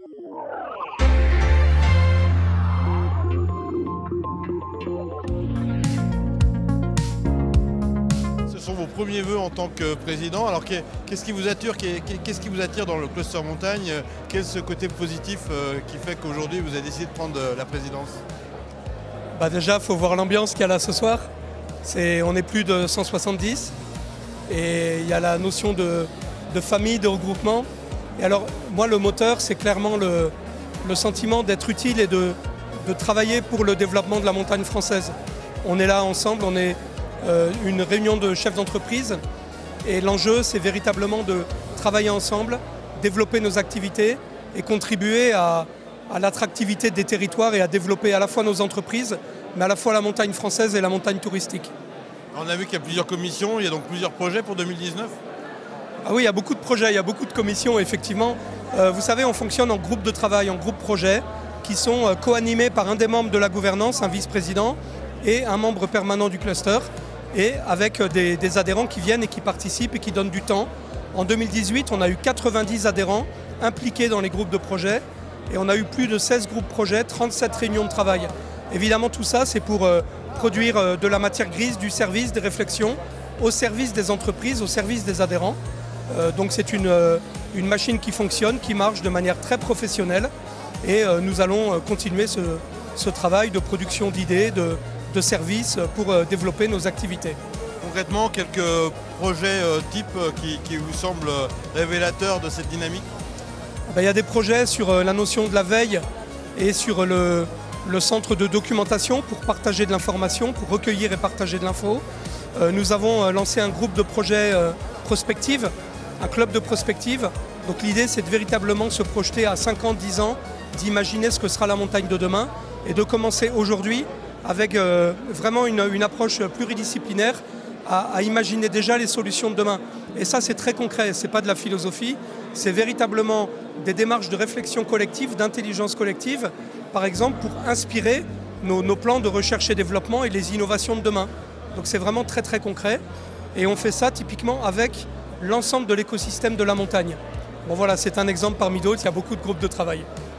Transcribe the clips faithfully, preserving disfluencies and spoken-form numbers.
Ce sont vos premiers vœux en tant que président. Alors qu'est-ce qui vous attire, qu'est-ce qui vous attire dans le cluster montagne? Quel est ce côté positif qui fait qu'aujourd'hui vous avez décidé de prendre la présidence? Bah déjà, il faut voir l'ambiance qu'il y a là ce soir. C'est, on est plus de cent soixante-dix et il y a la notion de, de famille, de regroupement. Et alors, moi, le moteur, c'est clairement le, le sentiment d'être utile et de, de travailler pour le développement de la montagne française. On est là ensemble, on est euh, une réunion de chefs d'entreprise et l'enjeu, c'est véritablement de travailler ensemble, développer nos activités et contribuer à, à l'attractivité des territoires et à développer à la fois nos entreprises, mais à la fois la montagne française et la montagne touristique. On a vu qu'il y a plusieurs commissions, il y a donc plusieurs projets pour deux mille dix-neuf. Ah oui, il y a beaucoup de projets, il y a beaucoup de commissions, effectivement. Euh, vous savez, on fonctionne en groupe de travail, en groupe projet, qui sont euh, co-animés par un des membres de la gouvernance, un vice-président, et un membre permanent du cluster, et avec euh, des, des adhérents qui viennent et qui participent et qui donnent du temps. En deux mille dix-huit, on a eu quatre-vingt-dix adhérents impliqués dans les groupes de projets, et on a eu plus de seize groupes projets, trente-sept réunions de travail. Évidemment, tout ça, c'est pour euh, produire euh, de la matière grise, du service, des réflexions, au service des entreprises, au service des adhérents. Euh, donc c'est une, euh, une machine qui fonctionne, qui marche de manière très professionnelle et euh, nous allons euh, continuer ce, ce travail de production d'idées, de, de services pour euh, développer nos activités. Concrètement, quelques projets euh, types euh, qui, qui vous semblent révélateurs de cette dynamique? Ben, il y a des projets sur euh, la notion de la veille et sur le, le centre de documentation pour partager de l'information, pour recueillir et partager de l'info. Euh, nous avons euh, lancé un groupe de projets euh, prospective, un club de prospective. Donc l'idée, c'est de véritablement se projeter à cinq ans, dix ans, d'imaginer ce que sera la montagne de demain et de commencer aujourd'hui avec euh, vraiment une, une approche pluridisciplinaire à, à imaginer déjà les solutions de demain. Et ça, c'est très concret, ce n'est pas de la philosophie, c'est véritablement des démarches de réflexion collective, d'intelligence collective, par exemple pour inspirer nos, nos plans de recherche et développement et les innovations de demain. Donc c'est vraiment très très concret. Et on fait ça typiquement avec l'ensemble de l'écosystème de la montagne. Bon voilà, c'est un exemple parmi d'autres, il y a beaucoup de groupes de travail.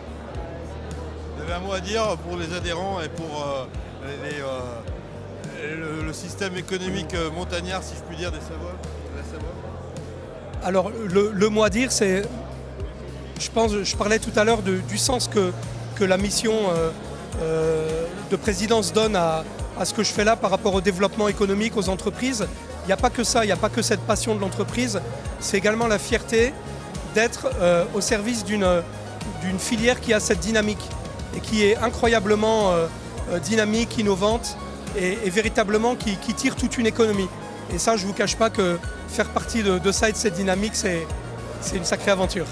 Vous avez un mot à dire pour les adhérents et pour euh, les, euh, le, le système économique montagnard, si je puis dire, des Savoies, de la Savoie? Alors le, le mot à dire, c'est, je pense, je parlais tout à l'heure du sens que, que la mission euh, euh, de présidence donne à, à ce que je fais là par rapport au développement économique, aux entreprises. Il n'y a pas que ça, il n'y a pas que cette passion de l'entreprise, c'est également la fierté d'être euh, au service d'une d'une filière qui a cette dynamique et qui est incroyablement euh, dynamique, innovante et, et véritablement qui, qui tire toute une économie. Et ça, je ne vous cache pas que faire partie de, de ça et de cette dynamique, c'est c'est une sacrée aventure.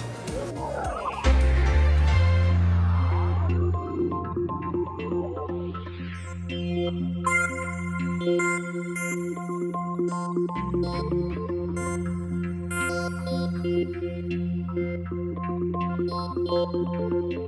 Thank you.